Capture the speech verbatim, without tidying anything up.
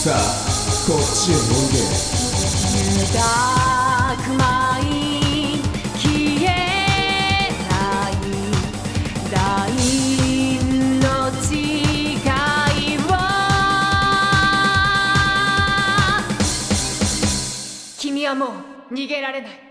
さあこっちへおいで。 ゆだく舞い消えないラインの違いを君はもう逃げられない。